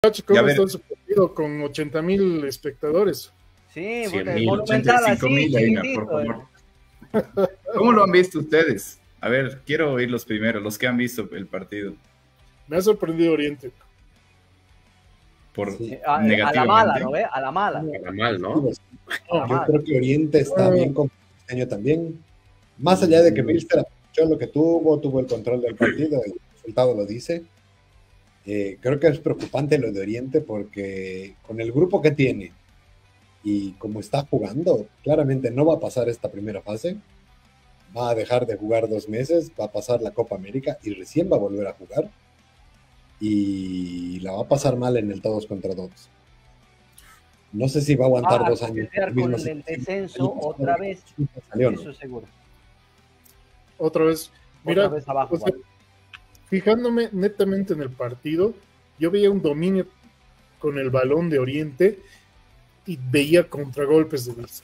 ¿Cómo está su partido con 80,000 espectadores? Sí, 100,000, monumental así, 85,000, por favor. ¿Cómo lo han visto ustedes? A ver, quiero oír los primeros, los que han visto el partido. Me ha sorprendido Oriente. Por sí. A negativamente. la mala, ¿no ve? A la mala. A la mal, ¿no? Yo creo que Oriente está bien con este año también. Más allá de que Bilster aprovechó lo que tuvo el control del partido, el resultado lo dice. Creo que es preocupante lo de Oriente porque con el grupo que tiene y como está jugando, claramente no va a pasar esta primera fase. Va a dejar de jugar 2 meses, va a pasar la Copa América y recién va a volver a jugar. Y la va a pasar mal en el todos contra todos. No sé si va a aguantar 2 años. Con el descenso otra vez. Eso es seguro. Otra vez. Mira, otra vez abajo. Fijándome netamente en el partido, yo veía un dominio con el balón de Oriente y veía contragolpes de Bilster.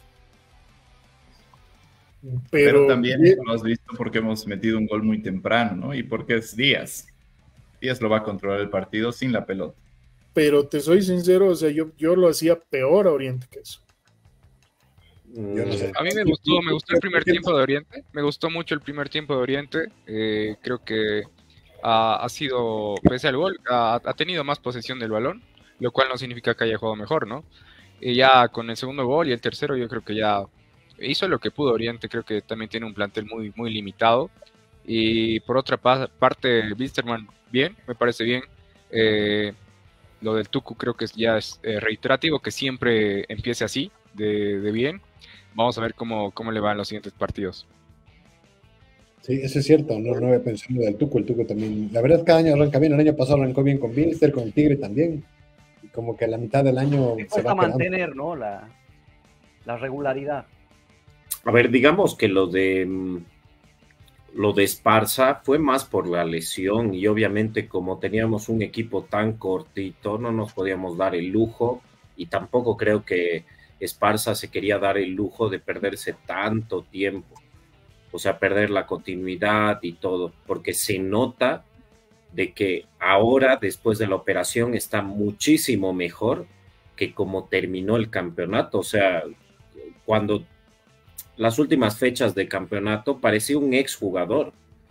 Pero también lo has visto porque hemos metido un gol muy temprano, ¿no? Y porque es Díaz. Díaz lo va a controlar el partido sin la pelota. Pero te soy sincero, o sea, yo lo hacía peor a Oriente que eso. Yo no sé. A mí me gustó el primer tiempo de Oriente. Me gustó mucho el primer tiempo de Oriente. Creo que ha sido, pese al gol, ha tenido más posesión del balón, lo cual no significa que haya jugado mejor, ¿no? Y ya con el segundo gol y el tercero, yo creo que ya hizo lo que pudo Oriente. Creo que también tiene un plantel muy, muy limitado. Y por otra parte, Wilstermann, bien, me parece bien. Lo del Tucu creo que ya es reiterativo, que siempre empiece así, de bien. Vamos a ver cómo le va en los siguientes partidos. Sí, eso es cierto, no había pensado en lo del Tucu, el Tucu también. La verdad, cada año arranca bien, el año pasado arrancó bien con Bilster, con el Tigre también. Y como que a la mitad del año se va a mantener, ¿no? La regularidad. A ver, digamos que lo de Esparza fue más por la lesión y obviamente como teníamos un equipo tan cortito no nos podíamos dar el lujo y tampoco creo que Esparza se quería dar el lujo de perderse tanto tiempo, o sea, perder la continuidad y todo, porque se nota de que ahora después de la operación está muchísimo mejor que como terminó el campeonato. O sea, cuando las últimas fechas de campeonato parecía un exjugador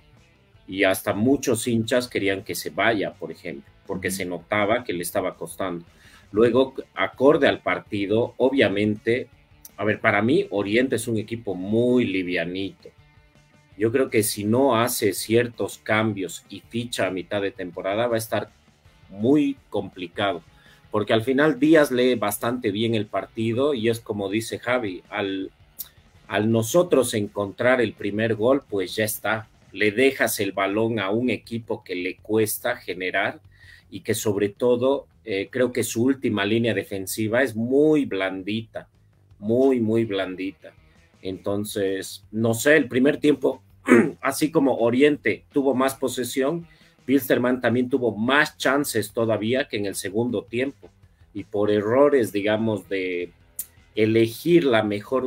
y hasta muchos hinchas querían que se vaya, por ejemplo, porque se notaba que le estaba costando. Luego, acorde al partido, obviamente, a ver, para mí Oriente es un equipo muy livianito. Yo creo que si no hace ciertos cambios y ficha a mitad de temporada va a estar muy complicado, porque al final Díaz lee bastante bien el partido y es como dice Javi, al nosotros encontrar el primer gol, pues ya está, le dejas el balón a un equipo que le cuesta generar y que sobre todo creo que su última línea defensiva es muy blandita, muy, muy blandita. Entonces, no sé, el primer tiempo, así como Oriente tuvo más posesión, Wilstermann también tuvo más chances todavía que en el segundo tiempo y por errores, digamos, de elegir la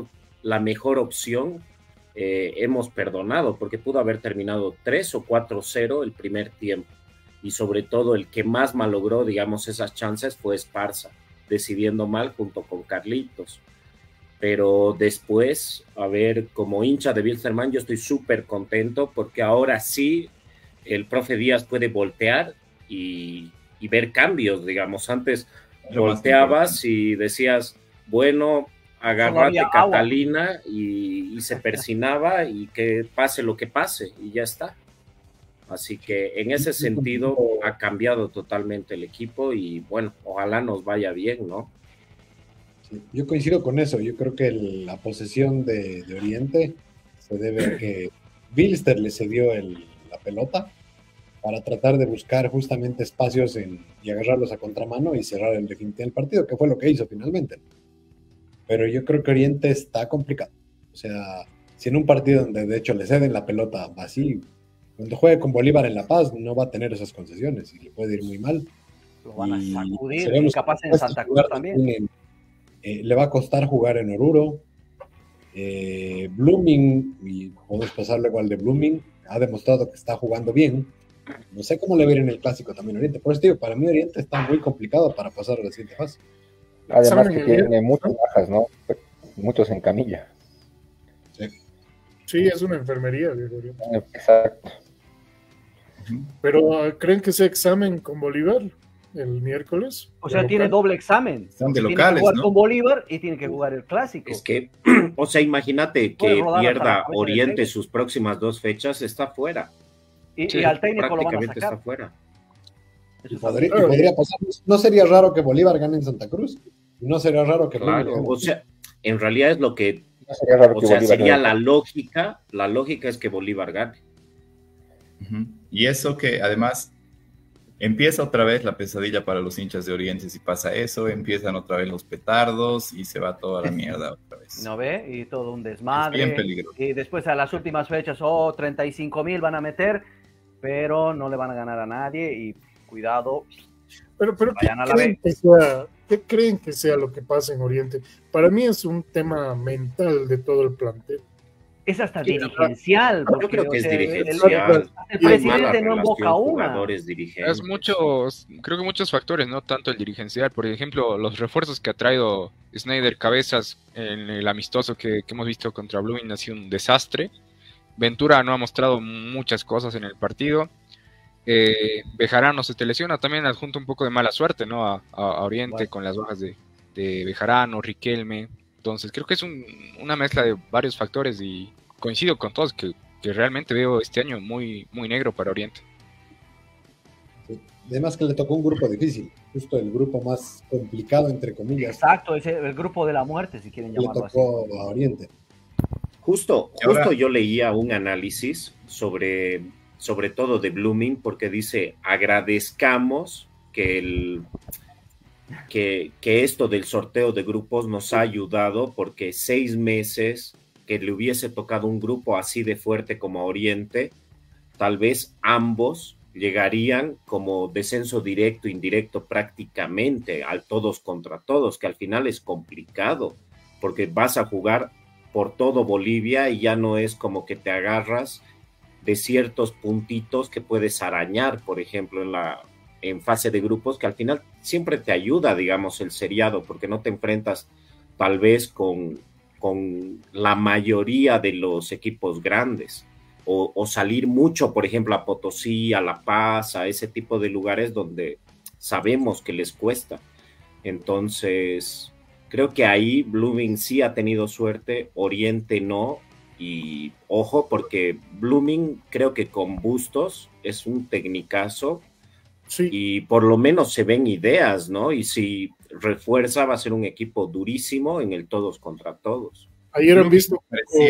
mejor opción, hemos perdonado, porque pudo haber terminado 3 o 4-0 el primer tiempo, y sobre todo el que más malogró, digamos, esas chances fue Esparza, decidiendo mal junto con Carlitos. Pero después, a ver, como hincha de Wilstermann, yo estoy súper contento, porque ahora sí el profe Díaz puede voltear y ver cambios, digamos. Antes volteabas y decías, bueno, agárrate Catalina y se persinaba y que pase lo que pase y ya está. Así que en ese sentido ha cambiado totalmente el equipo y bueno, ojalá nos vaya bien, ¿no? Sí, yo coincido con eso, yo creo que la posesión de Oriente se debe a que Bilster le cedió la pelota para tratar de buscar justamente espacios y agarrarlos a contramano y cerrar el definitivamente el partido, que fue lo que hizo finalmente. Pero yo creo que Oriente está complicado. O sea, si en un partido donde de hecho le ceden la pelota así, cuando juegue con Bolívar en La Paz no va a tener esas concesiones y le puede ir muy mal. Lo van a sacudir, y capaz en Santa Cruz también. Le va a costar jugar en Oruro. Blooming, y podemos pasar luego al de Blooming, ha demostrado que está jugando bien, No sé cómo le va a ir en el clásico también Oriente. Por eso digo, para mí Oriente está muy complicado para pasar a la siguiente fase. Además que tiene muchas bajas, ¿no? Muchos en camilla. Sí, es una enfermería, viejo. Exacto. Pero ¿creen que sea examen con Bolívar el miércoles? O sea, tiene doble examen. Están de Tiene locales, que jugar ¿no? con Bolívar y tiene que jugar el clásico. Es que, o sea, imagínate que pierda Oriente sus próximas 2 fechas, está fuera. Y al técnico lo van a Prácticamente sacar. está fuera. Podría pasar. No sería raro que Bolívar gane en Santa Cruz. No sería raro que Claro, o sea, en realidad es lo que, No sería raro o que sea, Bolívar sería gane. la lógica es que Bolívar gane. Y eso que además empieza otra vez la pesadilla para los hinchas de Oriente. Si pasa eso, empiezan otra vez los petardos y se va toda la mierda otra vez. ¿No ve? Y todo un desmadre. Es bien peligroso. Y después a las últimas fechas, 35,000 van a meter, pero no le van a ganar a nadie y cuidado. Pero Vayan a la B. ¿qué creen que sea lo que pasa en Oriente? Para mí es un tema mental de todo el plantel. Es hasta dirigencial. Porque, Yo creo que o es sea, dirigencial. El presidente no invoca una. Jugadores, dirigentes. Es creo que muchos factores, no tanto el dirigencial. Por ejemplo, los refuerzos que ha traído Snyder Cabezas en el amistoso que hemos visto contra Blooming ha sido un desastre. Ventura no ha mostrado muchas cosas en el partido. Bejarano se te lesiona, también adjunta un poco de mala suerte, ¿no? A Oriente con las bajas de Bejarano, Riquelme. Entonces creo que es una mezcla de varios factores y coincido con todos que realmente veo este año muy, muy negro para Oriente. Además que le tocó un grupo difícil, justo el grupo más complicado, entre comillas. Exacto, es el grupo de la muerte, si quieren Le llamarlo así. tocó a Oriente. Justo ahora- yo leía un análisis sobre todo de Blooming, porque dice, agradezcamos que esto del sorteo de grupos nos ha ayudado, porque 6 meses que le hubiese tocado un grupo así de fuerte como Oriente, tal vez ambos llegarían como descenso directo, indirecto prácticamente, al todos contra todos, que al final es complicado, porque vas a jugar por todo Bolivia y ya no es como que te agarras de ciertos puntitos que puedes arañar, por ejemplo, en fase de grupos, que al final siempre te ayuda, digamos, el seriado, porque no te enfrentas tal vez con la mayoría de los equipos grandes, o salir mucho, por ejemplo, a Potosí, a La Paz, a ese tipo de lugares donde sabemos que les cuesta. Entonces, creo que ahí Blooming sí ha tenido suerte, Oriente no, y ojo, porque Blooming creo que con Bustos es un tecnicazo, Sí. y por lo menos se ven ideas, ¿no? Y si refuerza, va a ser un equipo durísimo en el todos contra todos. Ayer han visto.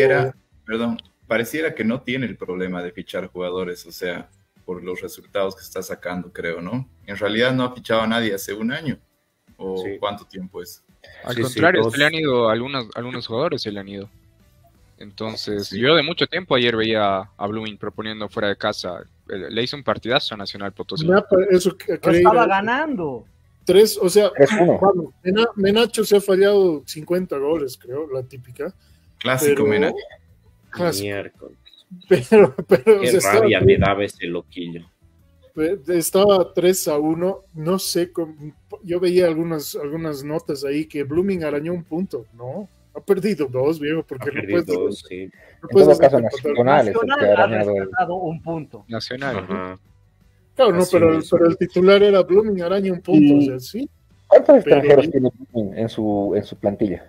Pareciera que no tiene el problema de fichar jugadores, o sea, por los resultados que está sacando, creo, ¿no? En realidad no ha fichado a nadie hace un año, o Sí. ¿cuánto tiempo es? Al Sí, contrario, sí, se le han ido algunos jugadores, se le han ido. Entonces, Sí. yo de mucho tiempo ayer veía a Blooming proponiendo fuera de casa. Le hizo un partidazo a Nacional Potosí. Eso que No estaba ganando. 3, o sea, 3-1. bueno, Menacho se ha fallado 50 goles, creo, la típica. Clásico, Pero- Mena. Clásico. Miércoles. Pero o Qué sea, rabia me daba ese loquillo. estaba 3-1, no sé, yo veía algunas notas ahí que Blooming arañó un punto, ¿no, ha perdido 2, viejo, porque Ha perdido dos, sí. no En puedes todo caso, empatar. Nacional es el que Nacional ha ha arañado el... rescatado un punto. Nacional. Ajá. Claro, no, Así pero mismo. el titular era Blooming araña un punto, o sea, sí. ¿Cuántos extranjeros Pero- tiene Blooming en su plantilla?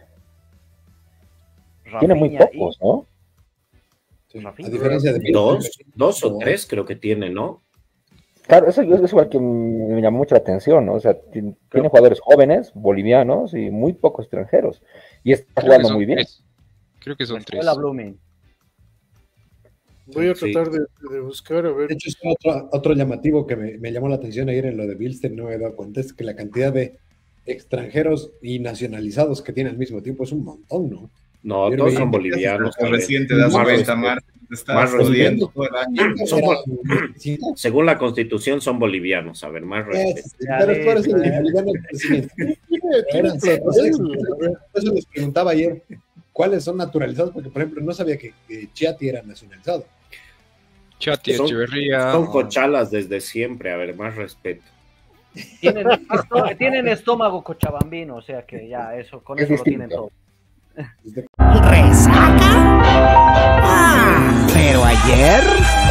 Tiene muy Rafinha pocos, ¿no? Sí. Rafinha. A diferencia de Dos o tres creo que tiene, ¿no? Claro, eso es igual que me llamó mucho la atención, ¿no? O sea, tiene jugadores jóvenes, bolivianos y muy pocos extranjeros. Y está Creo que jugando son muy bien. 3. Creo que son 3. Escuela Blooming. Voy a Sí. tratar de buscar, a ver. De hecho, es otro llamativo que me llamó la atención ayer en lo de Bilster, no me he dado cuenta, es que la cantidad de extranjeros y nacionalizados que tiene al mismo tiempo es un montón, ¿no? No, Yo todos veía- son bolivianos. a ver. Recién te das Más cuenta, respeto. Mar, te estás Más jodiendo todo el año. Son Era bol- 25. Según la Constitución son bolivianos, a ver, más respeto. Pero tú eres el boliviano del presidente. Eran cero, o sea, por eso les preguntaba ayer cuáles son naturalizados, porque por ejemplo no sabía que Chiati era nacionalizado. Chati Echeverría. Son cochalas desde siempre, a ver, más respeto. Tienen estómago cochabambino, o sea que ya eso, con Es eso lo distinto. tienen todo. ¿Resaca? Ah, pero ayer...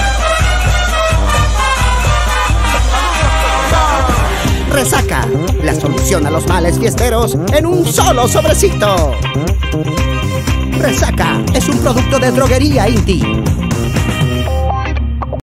Resaca, la solución a los males fiesteros en un solo sobrecito. Resaca es un producto de Droguería Inti.